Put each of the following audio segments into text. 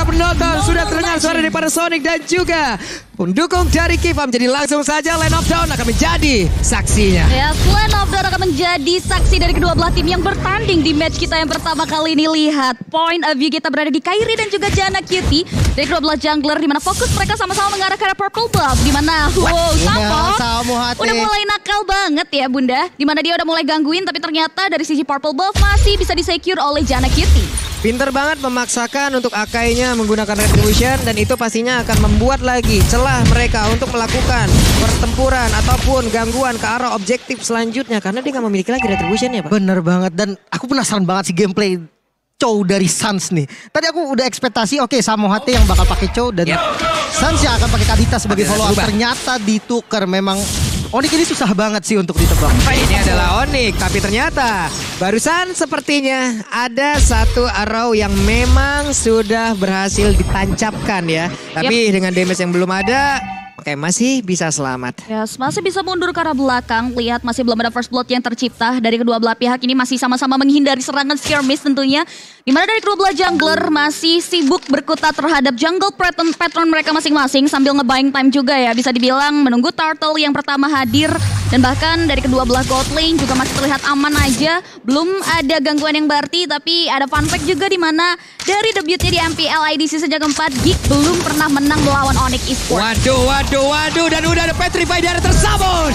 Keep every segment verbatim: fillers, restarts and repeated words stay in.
penonton, sudah terdengar suara daripada Sonic dan juga pendukung dari Kifam. Jadi langsung saja Land of Dawn akan menjadi saksinya. Ya, Land of Dawn akan menjadi saksi dari kedua belah tim yang bertanding di match kita yang pertama kali ini. Lihat, point of view kita berada di Kairi dan juga Janna Cutie dari kedua belah jungler, di mana fokus mereka sama-sama mengarah ke arah purple buff. Di mana, wow, Sampo udah mulai nakal banget ya Bunda. Di mana dia udah mulai gangguin, tapi ternyata dari sisi purple buff masih bisa disecure oleh Janna Cutie. Pinter banget memaksakan untuk Akainya menggunakan Retribution, dan itu pastinya akan membuat lagi celah mereka untuk melakukan pertempuran ataupun gangguan ke arah objektif selanjutnya, karena dia nggak memiliki lagi Retribution ya Pak. Bener banget, dan aku penasaran banget sih gameplay Chow dari Sans nih. Tadi aku udah ekspektasi oke okay, Samohate yang bakal pakai Chow dan yep. Sans yang akan pakai Kadita sebagai follow up. Ternyata ditukar. Memang Onyx ini susah banget sih untuk ditebak. Ini adalah Onyx, tapi ternyata barusan sepertinya ada satu arrow yang memang sudah berhasil ditancapkan ya. Tapi yep. dengan damage yang belum ada, oke, masih bisa selamat. Yes, masih bisa mundur ke arah belakang. Lihat, masih belum ada first blood yang tercipta. Dari kedua belah pihak ini masih sama-sama menghindari serangan skirmish tentunya. Dimana dari kedua belah jungler masih sibuk berkutat terhadap jungle pattern, pattern mereka masing-masing. Sambil nge-buying time juga ya. Bisa dibilang menunggu turtle yang pertama hadir. Dan bahkan dari kedua belah gold lane juga masih terlihat aman aja. Belum ada gangguan yang berarti. Tapi ada fun fact juga di mana dari debutnya di M P L I D C sejak keempat, Geek belum pernah menang melawan Onyx Esports. Waduh, waduh, waduh. Dan udah ada Petrify dari tersabut.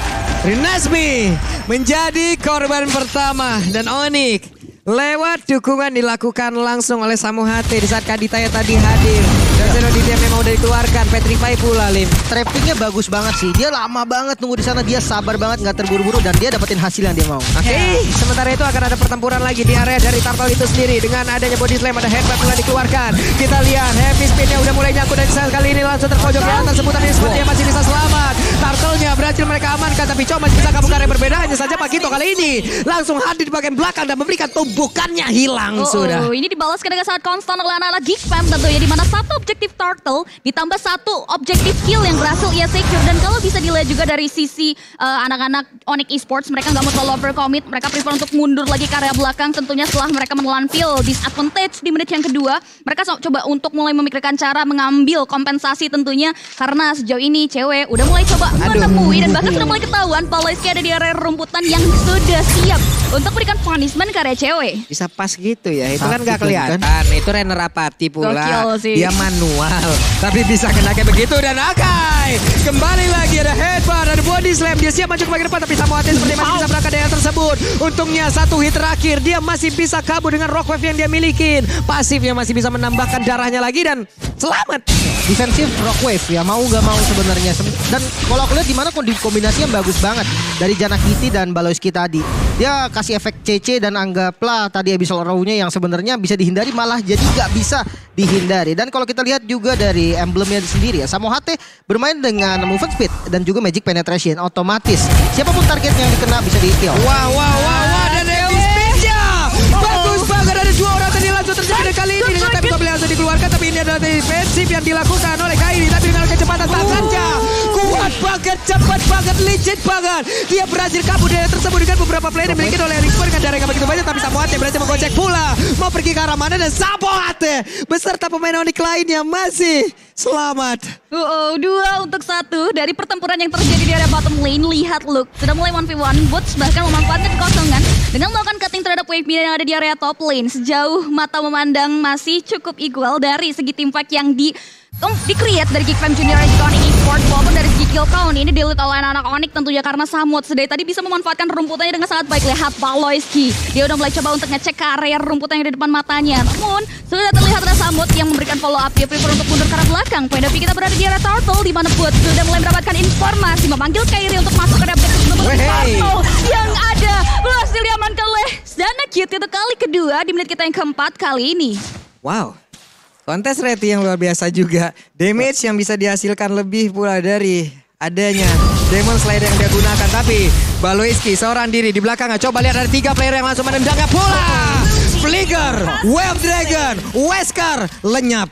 Rinasmi menjadi korban pertama. Dan Onyx lewat dukungan dilakukan langsung oleh Samohate di saat Kadita ya tadi hadir. Dan Zenodidea memang udah dikeluarkan. Petrify pula Lim. Trappingnya bagus banget sih. Dia lama banget nunggu di sana. Dia sabar banget, nggak terburu-buru, dan dia dapetin hasil yang dia mau. Oke, okay. yeah. Sementara itu akan ada pertempuran lagi di area dari Turtle itu sendiri. Dengan adanya body slam, ada headbutt mulai dikeluarkan. Kita lihat heavy spinnya udah mulai nyangkut, dan saat kali ini langsung terpojok di atas sebutan ini sepertinya masih bisa selamat. Turtle-nya berhasil mereka amankan, tapi Chow masih bisa kabur yang berbeda. Hanya saja Pakito kali ini langsung hadir di bagian belakang dan memberikan tumbukannya hilang oh, sudah. Oh, ini dibalaskan dengan sangat konstan oleh anak-anak Geek Fam tentunya, di mana satu objektif Turtle ditambah satu objektif kill yang berhasil ia secure. Dan kalau bisa dilihat juga dari sisi uh, anak-anak Onyx Esports, mereka nggak mau terlalu overcommit, mereka prefer untuk mundur lagi ke area belakang tentunya setelah mereka menelan feel disadvantage di menit yang kedua. Mereka so coba untuk mulai memikirkan cara mengambil kompensasi tentunya, karena sejauh ini cewek udah mulai coba Aduh. menemui dan bahkan sudah mulai ketahuan Paloisky ada di area rumputan yang sudah siap untuk berikan punishment ke area cewek. Bisa pas gitu ya, itu Sakit kan gak kelihatan. Kan? Itu Renner Apati pula, dia manual. Tapi bisa kena kayak begitu, dan Akai kembali lagi ada headbutt, ada body slam. Dia siap maju ke bagian depan, tapi Samohate seperti masih bisa berangkat dari tersebut. Untungnya satu hit terakhir, dia masih bisa kabur dengan rock wave yang dia miliki. Pasifnya masih bisa menambahkan darahnya lagi dan selamat. Defensif rock wave ya, mau gak mau sebenarnya. Dan kalau aku lihat di mana kombinasinya bagus banget dari Janna Cutie dan Paloisky tadi. Dia kasih efek C C dan anggaplah tadi Abyssal Arrow-nya yang sebenarnya bisa dihindari malah jadi gak bisa dihindari. Dan kalau kita lihat juga dari emblemnya sendiri ya, Samohate bermain dengan movement speed dan juga magic penetration, otomatis siapapun targetnya yang dikena bisa di-kill. Wah, wah, wah, wah, dan heavy speed-nya bagus banget. Ada dua orang tadi langsung terjadi dan kali ini dengan tapi langsung dikeluarkan. Tapi ini adalah defensif yang dilakukan oleh Kairi, tapi dengan kecepatan tak saja kuat banget, cepat banget, legit banget. Dia berhasil kabur dari tersebut dengan beberapa player yang dimiliki oleh Elixir dengan darah yang begitu banyak. Tapi Samohate berhasil menggocek pula, mau pergi ke arah mana, dan Samohate beserta pemain Onyx lainnya masih selamat. Uh oh, dua untuk satu dari pertempuran yang terjadi di area bottom lane. Lihat Luke sudah mulai one v one. Boots bahkan memanfaatkan kekosongan dengan melakukan cutting terhadap wave media yang ada di area top lane. Sejauh mata memandang masih cukup equal dari segi team fight yang di Um, di-create dari Geek Fam Junior dan juga Onyx Esports. Walaupun dari segi kill count ini di-lead oleh anak-anak Onyx tentunya, karena Samut sedari tadi bisa memanfaatkan rumputannya dengan sangat baik. Lihat Paloisky, dia udah mulai coba untuk ngecek ke area rumputan yang di depan matanya. Namun sudah terlihat ada Samut yang memberikan follow up. Dia prefer untuk mundur ke arah belakang. Point of view kita berada di area Turtle, di mana Boots sudah mulai mendapatkan informasi, memanggil Kairi untuk masuk ke area objektif untuk Turtle yang ada berhasil diamankan oleh Janna Cutie untuk kali kedua di menit kita yang keempat kali ini. Wow. Kontes rate yang luar biasa juga. Damage yang bisa dihasilkan lebih pula dari adanya Demon Slayer yang dia gunakan. Tapi Paloisky seorang diri di belakangnya. Coba lihat ada tiga player yang langsung menendangnya pula. Flicker, Wave Dragon, Wesker lenyap.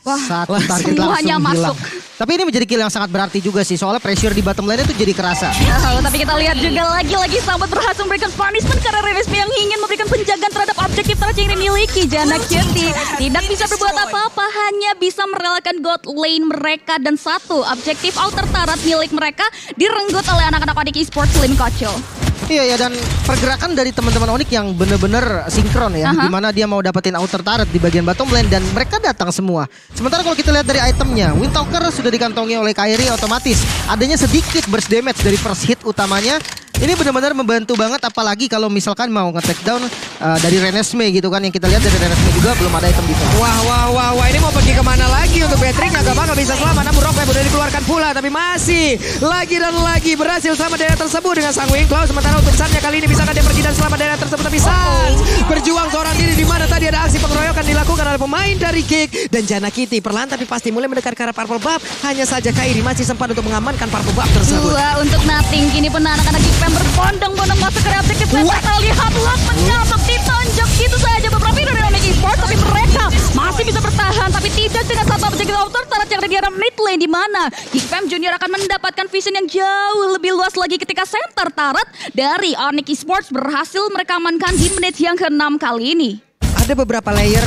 Wah, Satu target semuanya langsung hilang. masuk. Tapi ini menjadi kill yang sangat berarti juga sih. Soalnya pressure di bottom lane itu jadi kerasa. Oh, tapi kita lihat juga lagi-lagi Sambat berhasil memberikan punishment karena Renesme yang ingin memberikan penjagaan terhadap objektif terakhir yang dimiliki. Jana Cutie tidak bisa berbuat apa-apa, hanya bisa merelakan god lane mereka dan satu objektif outer turret milik mereka direnggut oleh anak-anak Onyx Esports Lim Kocil. Iya ya, dan pergerakan dari teman-teman Onyx yang bener-bener sinkron ya, Aha. dimana dia mau dapetin outer turret di bagian bottom lane dan mereka datang semua. Sementara kalau kita lihat dari itemnya, Windtalker sudah dikantongi oleh Kairi, otomatis adanya sedikit burst damage dari first hit utamanya. Ini benar-benar membantu banget, apalagi kalau misalkan mau nge-take down uh, dari Renesme gitu kan. Yang kita lihat dari Renesme juga belum ada item defense. Wah, wah, wah, wah, ini mau pergi kemana lagi untuk Patrick? Agak bakal bisa selamat, namun Rockwave udah dikeluarkan pula. Tapi masih lagi dan lagi berhasil sama daerah tersebut dengan sang Wing Claw. Sementara untuk Sannya kali ini bisakah dia pergi dan selamat daerah tersebut? Tapi Sans berjuang seorang diri, di mana tadi ada aksi pengeroyokan dilakukan oleh pemain dari Kick. Dan Jana Kitty perlahan tapi pasti mulai mendekat ke arah Purple Buff. Hanya saja Kairi masih sempat untuk mengamankan Purple Buff tersebut. Dua untuk Nothing, kini pun anak-anak Geek Fam berbondong-bondong masuk ke objektif. Kita lihat Lock menyabak, ditonjok gitu saja beberapa dari Onyx Esports, tapi mereka masih bisa bertahan, tapi tidak dengan satu objektif outer turret yang ada di arah mid lane, di mana Geek Fam Junior akan mendapatkan vision yang jauh lebih luas lagi ketika center turret dari Onyx Esports berhasil mereka amankan di menit yang keenam kali ini. Ada beberapa layer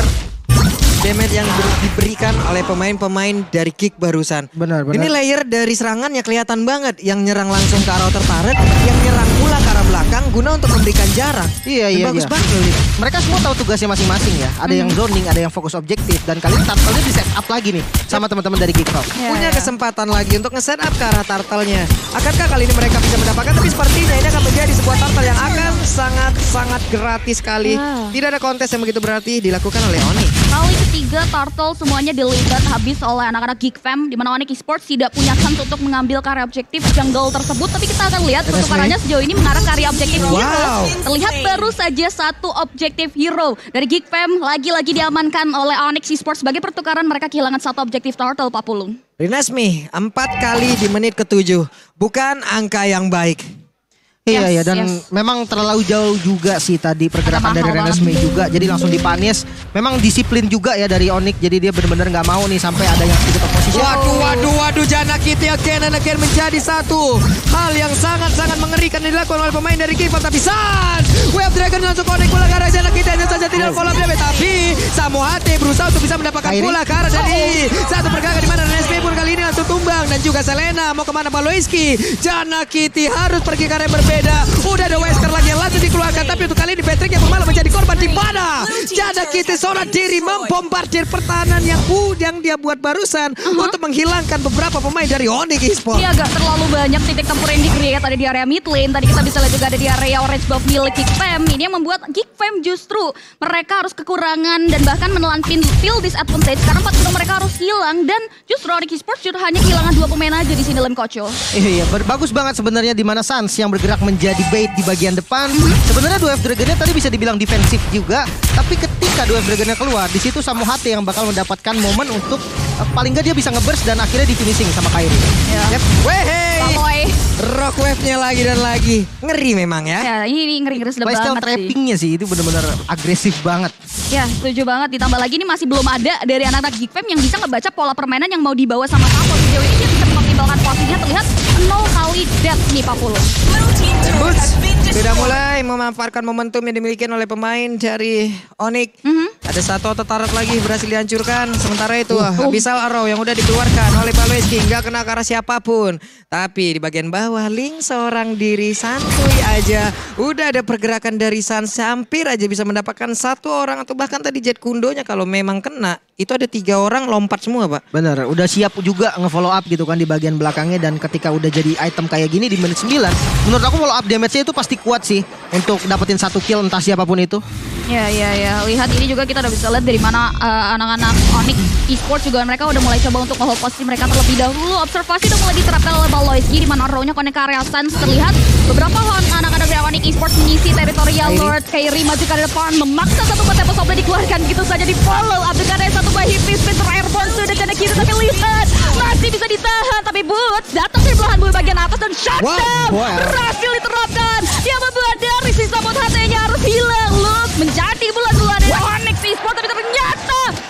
damage yang diberikan oleh pemain-pemain dari Kick barusan. Benar, benar. Ini layer dari serangannya kelihatan banget. Yang nyerang langsung ke arah outer turret, yang nyerang pula ke arah belakang guna untuk memberikan jarak. Iya, Dan iya, bagus iya. banget loh. Mereka semua tahu tugasnya masing-masing ya. Ada yang zoning, ada yang fokus objektif. Dan kali ini turtle-nya di set up lagi nih sama teman-teman dari Geek Fam. Ya, Punya ya. kesempatan lagi untuk nge-set up ke arah turtle-nya. Akankah kali ini mereka bisa mendapatkan? Tapi sepertinya ini akan menjadi sebuah turtle yang akan sangat-sangat gratis sekali. Wow. Tidak ada kontes yang begitu berarti dilakukan oleh Onyx. Kali ketiga Turtle semuanya delivered habis oleh anak-anak Geek Fam, di mana Onyx Esports tidak punya chance untuk mengambil karya objektif jungle tersebut. Tapi kita akan lihat pertukarannya sejauh ini mengarah ke area objektif Wow. hero. Terlihat baru saja satu objektif hero dari Geek Fam lagi-lagi diamankan oleh Onyx Esports. Sebagai pertukaran mereka kehilangan satu objektif Turtle, Pak Pulung. Renesme empat kali di menit ketujuh. Bukan angka yang baik. Iya, Yes, iya, dan yes. memang terlalu jauh juga sih tadi pergerakan Agak dari mahal Renesme banget. juga. Jadi langsung dipanis. Memang disiplin juga ya dari Onyx. Jadi dia benar-benar nggak mau nih sampai ada yang sedikit opposition. Waduh, waduh, waduh, Jana Kitty again and again menjadi satu hal yang sangat-sangat mengerikan yang dilakukan oleh pemain dari Kick Fam. Tapi Sans, Wave Dragon langsung connect pula ke arah Jana Kitty, hanya saja tidak follow up. Tapi Samohate berusaha untuk bisa mendapatkan Kairi. pula ke arah dari satu pergerakan di mana Renesme pun kali ini langsung tumbang. Dan juga Selena mau kemana Paloiski. Jana Kitty harus pergi ke arah yang berbeda. Udah ada Wesker lagi yang langsung dikeluarkan. Tapi untuk kali ini Patrick yang malah menjadi korban di mana Jana Kitty seorang diri membombardir pertahanan yang uh, yang dia buat barusan untuk menghilangkan beberapa pemain dari Onyx Esports. Ini agak terlalu banyak titik tempur yang di-create ada di area mid lane. Tadi kita bisa lihat juga ada di area orange buff milik Geek Fam. Ini yang membuat Geek Fam justru mereka harus kekurangan dan bahkan menelan pin feel disadvantage karena empat hero mereka harus hilang, dan justru Onyx Esports justru hanya kehilangan dua pemain aja di sini dalam Kocil. Iya, iya, ber- bagus banget sebenarnya di mana Sans yang bergerak menjadi bait di bagian depan. Sebenarnya dua F Dragonnya tadi bisa dibilang defensif juga, tapi ketika dua F Dragonnya keluar, di situ Samohate yang bakal mendapatkan momen untuk uh, paling nggak dia bisa ngeburst dan akhirnya di finishing sama Kairi. Ya. Yep. Wehey, Pamoy. rock wave-nya lagi dan lagi. Ngeri memang ya. Ya, ini ngeri-ngeri sedap By style banget sih. trappingnya sih itu benar-benar agresif banget. Ya, setuju banget. Ditambah lagi ini masih belum ada dari anak-anak Geek Fam yang bisa ngebaca pola permainan yang mau dibawa sama Papo. Sejauh ini dia bisa mengoptimalkan posisinya, terlihat nol kali death nih Pak Pulung. Dan Boots sudah mulai memanfaatkan momentum yang dimiliki oleh pemain dari Onyx. Mhm. Ada satu otot turret lagi berhasil dihancurkan. Sementara itu Uh, uh. Abyssal Arrow yang udah dikeluarkan oleh Paloiski nggak kena ke arah siapapun. Tapi di bagian bawah Link seorang diri santuy aja. Udah ada pergerakan dari Sans, hampir aja bisa mendapatkan satu orang atau bahkan tadi Jet Kundonya kalau memang kena. Itu ada tiga orang lompat semua, Pak. Bener, udah siap juga nge-follow up gitu kan di bagian belakangnya. Dan ketika udah jadi item kayak gini di menit sembilan, menurut aku follow up damage-nya itu pasti kuat sih untuk dapetin satu kill entah siapapun itu. Ya, ya, ya. Lihat ini juga kita udah bisa lihat dari mana uh, anak-anak Onyx Esports juga mereka udah mulai coba untuk nge-hold posisi mereka terlebih dahulu. Observasi udah mulai diterapkan oleh Paloiski di mana row-nya connect ke area Sans. Terlihat beberapa anak-anak dari Onyx Esports mengisi teritorial Lord. Kairi maju ke depan, memaksa satu buat tempo sobnya dikeluarkan gitu saja di follow up dengan ada satu buah hipis Spencer Airborne sudah Jana Kitty, tapi lihat masih bisa ditahan, tapi Boots datang dari belahan bumi bagian atas dan shutdown Wow, wow. berhasil diterapkan. Dia membuat dari sisa bot H T-nya harus hilang. Look menjadi bulan-bulan dari Onyx Esports, tapi ternyata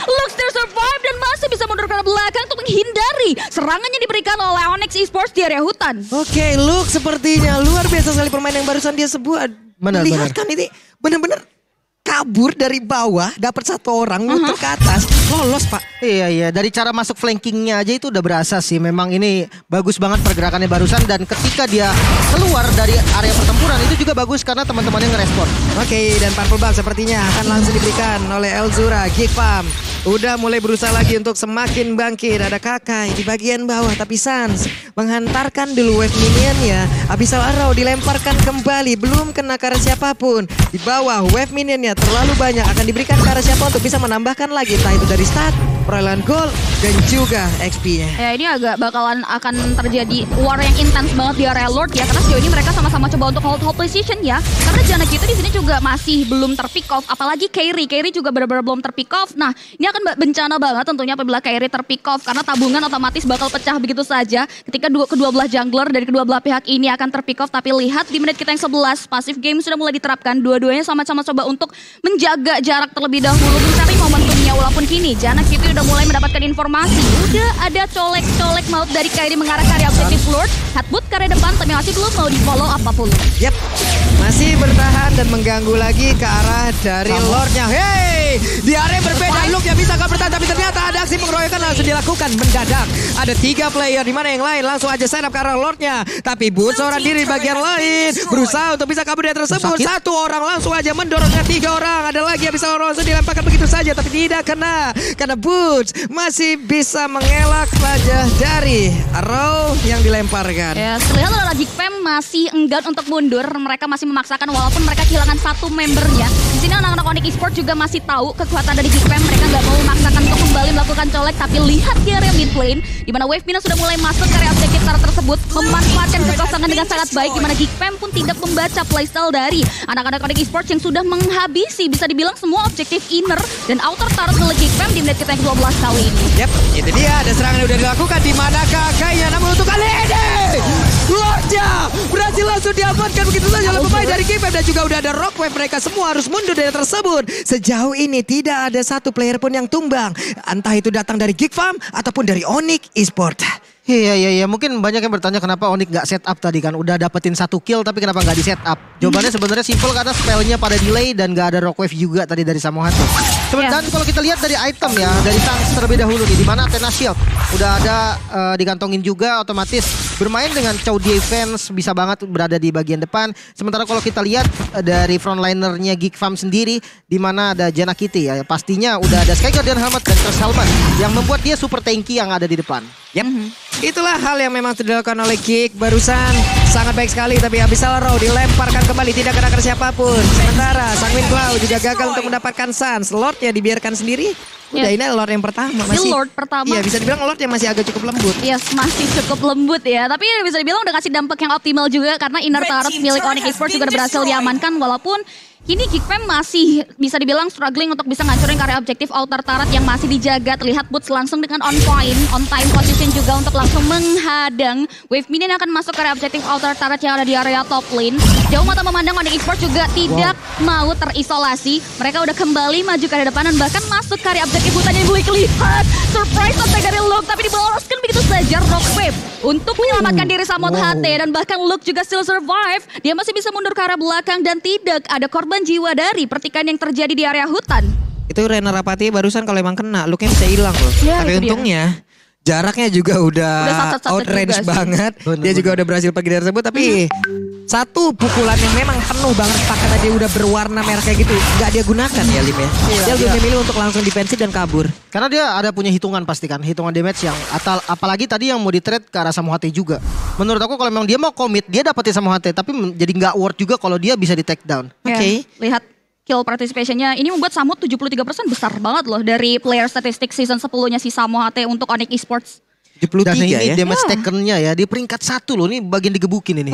Lux still survive dan masih bisa mundur ke belakang untuk menghindari serangan yang diberikan oleh Onyx Esports di area hutan. Oke, Luke sepertinya luar biasa sekali permainan yang barusan dia sebut. Benar, Lihat benar. kan ini benar-benar kabur dari bawah, dapat satu orang, muter ke atas, lolos Pak. Iya iya, dari cara masuk flankingnya aja itu udah berasa sih. Memang ini bagus banget pergerakannya barusan, dan ketika dia keluar dari area pertempuran itu juga bagus karena teman-temannya ngerespon. Oke, dan Purple Ball sepertinya akan langsung diberikan oleh Elzura. Geekfam udah mulai berusaha lagi untuk semakin bangkit. Ada Kakai di bagian bawah, tapi Sans menghantarkan dulu wave minionnya. Abyssal Arrow dilemparkan kembali, belum kena ke arah siapapun. Di bawah wave minionnya terlalu banyak, akan diberikan ke arah siapa untuk bisa menambahkan lagi, entah itu dari stat, perolehan gol, dan juga X P-nya. Ya ini agak bakalan akan terjadi war yang intens banget di area Lord ya, karena sejauh ini mereka sama-sama coba untuk hold hold position ya. Karena Janna kita di sini juga masih belum terpick off, apalagi Kairi, Kairi juga benar-benar belum terpick off. Nah ini akan bencana banget tentunya apabila Kairi terpick off, karena tabungan otomatis bakal pecah begitu saja ketika dua, kedua belah jungler dari kedua belah pihak ini akan terpick off. Tapi lihat di menit kita yang sebelas, passive game sudah mulai diterapkan, dua-duanya sama-sama coba untuk menjaga jarak terlebih dahulu, mencari momentumnya. Walaupun kini Janna Kitty udah mulai mendapatkan informasi, udah ada colek-colek maut dari Kairi mengarah ke area objektif Lord. Headbutt ke area depan, tapi masih belum mau di follow apapun. Yap, masih bertahan dan mengganggu lagi ke arah dari Lordnya. Hey, di area berbeda, Luke yang bisa gak bertahan, tapi ternyata ada aksi pengeroyokan langsung dilakukan mendadak. Ada tiga player, di mana yang lain langsung aja set up ke arah Lordnya. Tapi Boots seorang diri bagian lain berusaha untuk bisa kabur dari tersebut. Sakit. Satu orang langsung aja mendorongnya tiga orang. Ada lagi yang bisa langsung dilemparkan begitu saja, tapi tidak kena. Karena Boots masih bisa mengelak saja dari arrow yang dilemparkan. Ya, terlihat adalah Geekfam masih enggan untuk mundur. Mereka masih memaksakan walaupun mereka kehilangan satu membernya. Di sini anak-anak Onyx Esports juga masih tahu kekuatan dari Geekfam. Mereka nggak mau memaksakan untuk kembali melakukan colek. Tapi lihat di area mid lane, di mana Wave Mina sudah mulai masuk ke area objektif tersebut, memanfaatkan kekosongan dengan sangat baik. Di mana Geekfam pun tidak membaca playstyle dari anak-anak Onyx Esports yang sudah menghabisi bisa dibilang semua objektif inner dan outer turret milik Geekfam di menit kita yang kedua belas kali ini. Yap, itu dia. Ada serangan yang udah dilakukan di mana kakaknya. Namun untuk kali ini Lordnya berhasil langsung diamankan begitu saja oleh pemain dari Geekfam. Dan juga udah ada Rockwave. Mereka semua harus mundur dari tersebut. Sejauh ini tidak ada satu player pun yang tumbang. Entah itu datang dari Geekfam ataupun dari Onyx Esports. Iya iya iya, mungkin banyak yang bertanya kenapa Onyx nggak set up tadi kan, udah dapetin satu kill tapi kenapa nggak di set up? Jawabannya sebenarnya simpel, karena spellnya pada delay dan nggak ada Rockwave juga tadi dari Samohate. Yeah. Dan kalau kita lihat dari item ya, dari Sans terlebih dahulu nih, di mana Athena Shield udah ada uh, digantongin juga, otomatis bermain dengan Chow Defense bisa banget berada di bagian depan. Sementara kalau kita lihat uh, dari frontlinernya Geekfam sendiri, di mana ada Janna Kitty ya, pastinya udah ada Sky Guardian Helmet dan Curse Helmet yang membuat dia super tanky yang ada di depan. Yap, itulah hal yang memang dilakukan oleh Geek barusan. Sangat baik sekali, tapi Abyssal Arrow dilemparkan kembali, tidak kena ke siapapun. Sementara Sanguine Cloud juga gagal untuk mendapatkan Sans. Lordnya dibiarkan sendiri. Udah, Ya. ini Lord yang pertama. Ini Lord pertama. Iya, bisa dibilang Lord yang masih agak cukup lembut. Yes, masih cukup lembut ya. Tapi bisa dibilang udah kasih dampak yang optimal juga, karena inner turret milik Onyx Esports juga udah berhasil diamankan. Walaupun kini Geekfam masih bisa dibilang struggling untuk bisa ngancurin karya objektif outer turret yang masih dijaga. Terlihat Boots langsung dengan on point, on time position juga untuk langsung menghadang Wave Minion yang akan masuk karya objektif outer turret yang ada di area top lane. Jauh mata memandang Onyx Esports juga tidak wow. mau terisolasi. Mereka udah kembali maju ke depan dan bahkan masuk karya objektif hutan yang boleh kelihatan. Surprise attack dari Luke, tapi dibaloskan begitu saja Rockwave untuk menyelamatkan diri Samohate. Wow. Dan bahkan Luke juga still survive. Dia masih bisa mundur ke arah belakang dan tidak ada korban jiwa dari pertikaian yang terjadi di area hutan. Itu Rena Rapati barusan kalau emang kena, Luke-nya bisa hilang loh. Ya, tapi itu dia. untungnya jaraknya juga udah, Udah sat-sat-sat outrange juga sih. banget. Bener, dia juga bener. udah berhasil pergi dari tersebut. Tapi satu pukulan yang memang penuh banget, paketnya dia udah berwarna merah kayak gitu, nggak dia gunakan ya Lim ya. Dia lebih iya. memilih untuk langsung defensif dan kabur. Karena dia ada punya hitungan pasti kan, hitungan damage yang atal, apalagi tadi yang mau di-trade ke arah Samohate juga. Menurut aku kalau memang dia mau commit, dia dapetin Samohate, tapi men- jadi nggak worth juga kalau dia bisa di take down. Oke. Ya, lihat kill participation-nya ini membuat Samut tujuh puluh tiga persen besar banget loh dari player statistik season sepuluh-nya si Samohate untuk Onyx Esports. tujuh puluh tiga Dan ini ya. damage taken-nya ya di peringkat satu loh. Ini bagian digebukin ini.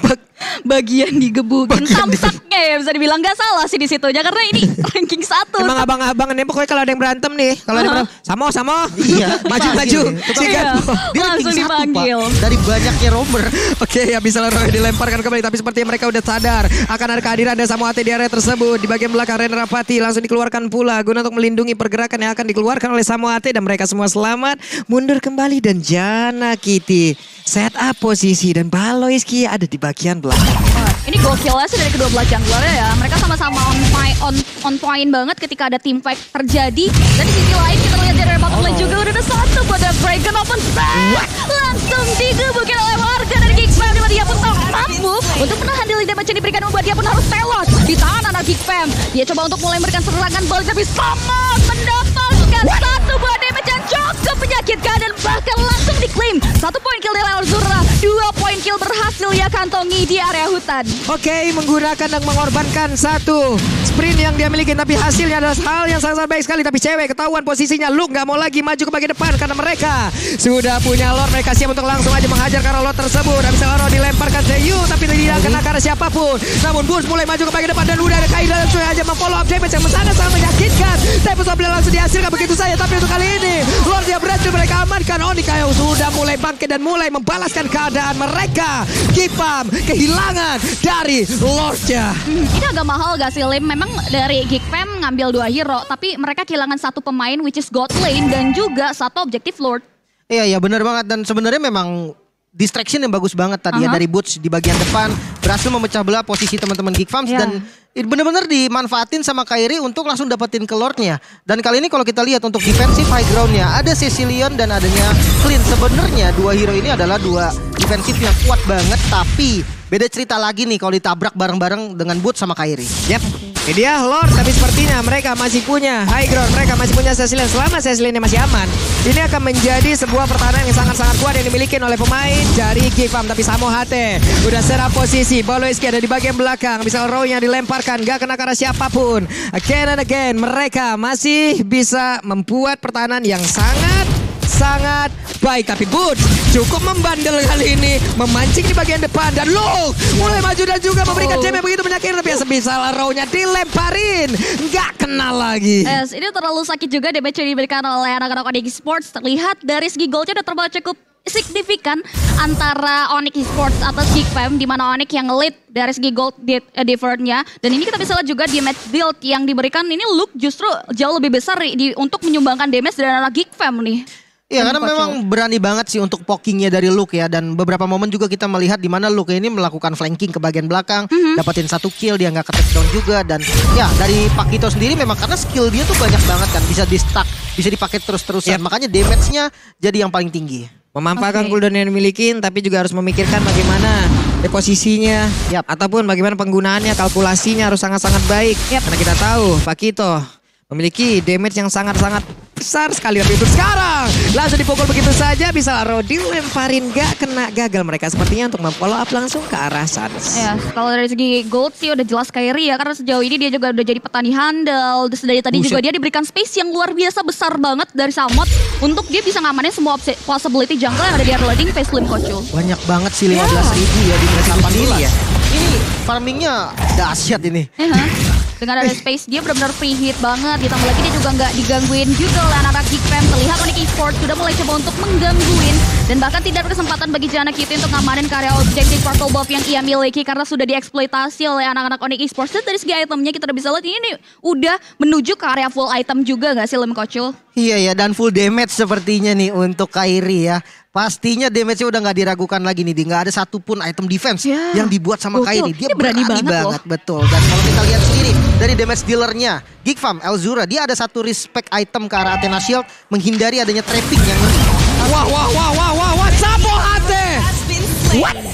Bagian digebukin Bagian samsatnya ya bisa dibilang nggak salah sih di situnya karena ini ranking satu. Emang abang-abang ini pokoknya kalau ada yang berantem nih, kalau ada yang berantem, samo samo, Iya, maju-maju, dipanggil nih. sikat. Iya. Dia Langsung ranking satu, Pak. dipanggil. Dari banyaknya roamer. Oke, ya bisa Leroy dilemparkan kembali, tapi sepertinya mereka udah sadar akan ada kehadiran dari Samoate di area tersebut. Di bagian belakang Ren Rapati langsung dikeluarkan pula guna untuk melindungi pergerakan yang akan dikeluarkan oleh Samoate dan mereka semua selamat mundur kembali dan Jana Kitty set up posisi dan Baloiski ada di bagian belakang. Ini gokilnya sih dari kedua belah jungler ya. Mereka sama-sama on, point, on, on point banget ketika ada team fight terjadi. Dan di sisi lain kita lihat dari bottom lane juga udah ada satu pada Dragon Open Space. Langsung digebukin oleh warga dari Geek Fam. Dimana dia pun tak mampu untuk menahan daily damage yang diberikan membuat dia pun harus tewas. Ditahan anak Geek Fam. Dia coba untuk mulai memberikan serangan balik tapi sama mendapatkan satu buah damage yang cukup menyakitkan. Dan bahkan langsung diklaim. Satu poin kill dari Azura. Dua poin kill berhasil ia kantongi di area hutan. Oke, menggunakan dan mengorbankan satu sprint yang dia miliki, tapi hasilnya adalah hal yang sangat baik sekali. Tapi cewek ketahuan posisinya, Luke nggak mau lagi maju ke bagian depan karena mereka sudah punya Lord. Mereka siap untuk langsung aja menghajar karena Lord tersebut. Dan bisa Lord dilemparkan Zeyu, tapi tidak kena karena siapapun. Namun Boost mulai maju ke bagian depan dan udah ada Kaida yang sudah aja memfollow up damage yang sangat-sangat menyakitkan. Tapi Sobel langsung dihasilkan begitu saja. Tapi untuk kali ini Lord yang berhasil mereka amankan. Onika yang sudah mulai bangkit dan mulai membalaskan keadaan mereka. Gipam kehilangan dari Lordnya. Hmm, ini agak mahal gak sih Lim? Memang dari Geek Fam ngambil dua hero, tapi mereka kehilangan satu pemain which is God Lane dan juga satu objektif Lord. Iya, iya benar banget. Dan sebenarnya memang distraction yang bagus banget tadi ya Uh-huh. dari Butch di bagian depan. Berhasil memecah belah posisi teman-teman Geek Farms. Yeah. Dan benar-benar dimanfaatin sama Kairi untuk langsung dapetin ke Lordnya. Dan kali ini kalau kita lihat untuk defensive high groundnya ada Cecilion dan adanya Clint. Sebenarnya dua hero ini adalah dua defensif yang kuat banget. Tapi beda cerita lagi nih kalau ditabrak bareng-bareng dengan Butch sama Kairi. Yap. Ini dia Lord, tapi sepertinya mereka masih punya high ground. Mereka masih punya Cecilion. Selama Cecilion masih aman, ini akan menjadi sebuah pertahanan yang sangat-sangat kuat yang dimiliki oleh pemain dari Geek Farm. Tapi Samoate udah serap posisi. Baloiski ada di bagian belakang. Bisa Row yang dilemparkan, gak kena karena siapapun. Again and again, mereka masih bisa membuat pertahanan yang sangat sangat baik. Tapi Butch cukup membandel kali ini, memancing di bagian depan dan Luke mulai maju dan juga memberikan jam yang begitu menyakitkan. Tapi sebisa Row-nya dilemparin, nggak kena lagi. Yes, ini terlalu sakit juga damage yang diberikan oleh anak-anak Onyx Esports. Terlihat dari segi goalnya udah terlalu cukup signifikan antara Onyx Esports atau Geek Fam, di mana Onyx yang lead dari segi gold differentnya. Dan ini kita bisa lihat juga damage build yang diberikan ini Luke justru jauh lebih besar di, untuk menyumbangkan damage dari anak Geek Fam nih. Iya, karena memang berani banget sih untuk pokingnya dari Luke ya. Dan beberapa momen juga kita melihat di mana Luke ini melakukan flanking ke bagian belakang, mm-hmm. dapetin satu kill, dia nggak ke takedown juga. Dan ya dari Pakito sendiri memang karena skill dia tuh banyak banget kan, bisa di stack, bisa dipakai terus-terusan. Yep. Makanya damage-nya jadi yang paling tinggi. Memanfaatkan Okay. cooldown yang dimiliki, tapi juga harus memikirkan bagaimana posisinya, Yap. ataupun bagaimana penggunaannya, kalkulasinya harus sangat-sangat baik. Yap. Karena kita tahu Pakito memiliki damage yang sangat-sangat besar sekali. Tapi untuk sekarang langsung dipukul begitu saja, bisa Row dilemparin, gak kena, gagal mereka sepertinya untuk memfollow up langsung ke arah Suns. Ya, kalau dari segi gold sih udah jelas Kairi ya, karena sejauh ini dia juga udah jadi petani handal. Terus dari tadi Buset. juga dia diberikan space yang luar biasa besar banget dari Samot untuk dia bisa ngamanin semua possibility jungle yang ada di early lane face lane Kocul. Banyak banget sih lima belas ribu ya di menit delapan belas ya. Ini farmingnya dahsyat ini. Iya. Dengan ada space dia benar-benar free hit banget. Ditambah lagi dia juga nggak digangguin juga oleh anak-anak Geek Fam. Terlihat Onyx Esports sudah mulai coba untuk menggangguin. Dan bahkan tidak ada kesempatan bagi Jana Kitty untuk ngamanin karya objektif purple buff yang ia miliki. Karena sudah dieksploitasi oleh anak-anak Onyx Esports. Dan dari segi itemnya kita udah bisa lihat ini udah menuju ke area full item juga nggak sih Lem Kocul? Iya ya, dan full damage sepertinya nih untuk Kairi ya. Pastinya damage-nya udah nggak diragukan lagi nih. Nggak ada satupun item defense Ya, yang dibuat sama gokil. Kairi. Dia Ini berani banget loh. betul. Dan kalau kita lihat sendiri dari damage dealernya, Geek Farm, Elzura, dia ada satu respect item ke arah Athena Shield, menghindari adanya trapping yang ngeri. Wah, wah, wah, wah, wah, wah, Samoate! What?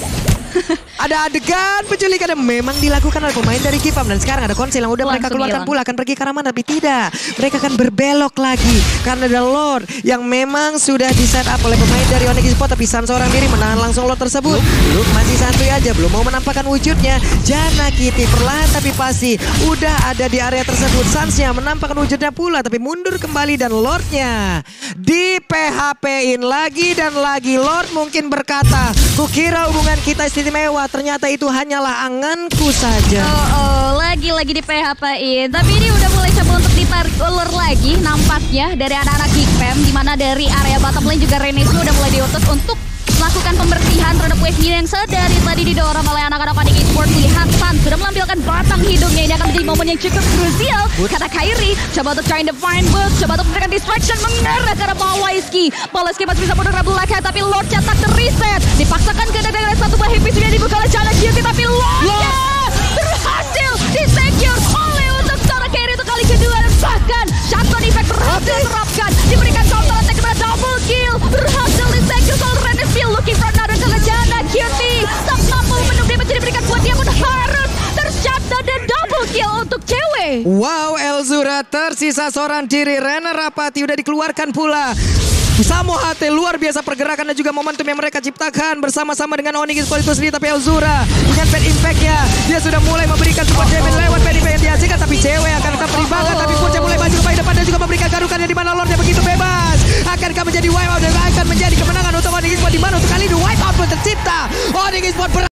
Ada adegan penculikan yang memang dilakukan oleh pemain dari Kipam. Dan sekarang ada konsel yang udah mereka Langsung keluarkan hilang. pula. Akan pergi ke arah mana? Tapi tidak. Mereka akan berbelok lagi. Karena ada Lord yang memang sudah di set up oleh pemain dari Onyx Esports. Tapi San seorang diri menahan langsung Lord tersebut. Luke masih santuy aja. Belum mau menampakkan wujudnya. Jana Kitty perlahan tapi pasti udah ada di area tersebut. Sansnya menampakkan wujudnya pula. Tapi mundur kembali dan Lordnya di P H P-in lagi dan lagi. Lord mungkin berkata, kukira hubungan kita istimewa, ternyata itu hanyalah anganku saja. Oh, oh, lagi-lagi di P H P-in. Tapi ini udah mulai coba untuk ditarik ulur lagi nampaknya dari anak-anak Geekfam, di mana dari area bottom lane juga Renesme udah mulai diutus untuk melakukan pembersihan terhadap wave ini yang sedari tadi didorong oleh anak-anak Onyx Esports. Lihat San sudah menampilkan batang hidungnya. Ini akan menjadi momen yang cukup krusial. Kata Kairi, coba untuk trying to find Boots, coba untuk memberikan distraction, mengarah ke arah Pawaiski. Pawaiski masih bisa mundur ke belakang, tapi Lord cetak terreset. Dipaksakan ke daerah satu bahaya visunya dibuka oleh Jana Kitty, tapi Lordnya berhasil disecure oleh untuk seorang Kairi untuk kali kedua. Dan bahkan shotgun effect berhasil diterapkan. Diberikan counter attack kepada double kill. Berhasil disecure oleh Renesme, looking for another ke Jana Kitty. Tak mampu menunggu damage diberikan buat dia pun harus tershutdown dan double kill untuk cewek. Wow, Elzura tersisa seorang diri. Rena Rapati udah dikeluarkan pula. Samo H T luar biasa pergerakan dan juga momentum yang mereka ciptakan bersama-sama dengan Onyx Esports itu sendiri. Tapi Elzura dengan pet impact-nya dia sudah mulai memberikan support damage lewat pet impact yang dihasilkan. Tapi cewek akan tetap perimbangan. Tapi Purce mulai maju ke depan dan juga memberikan garukannya di mana Lordnya begitu bebas. Akankah menjadi wipe out dan akan menjadi kemenangan untuk Onyx Esports, di mana untuk kali ini wipe out pun tercipta. Onyx Esports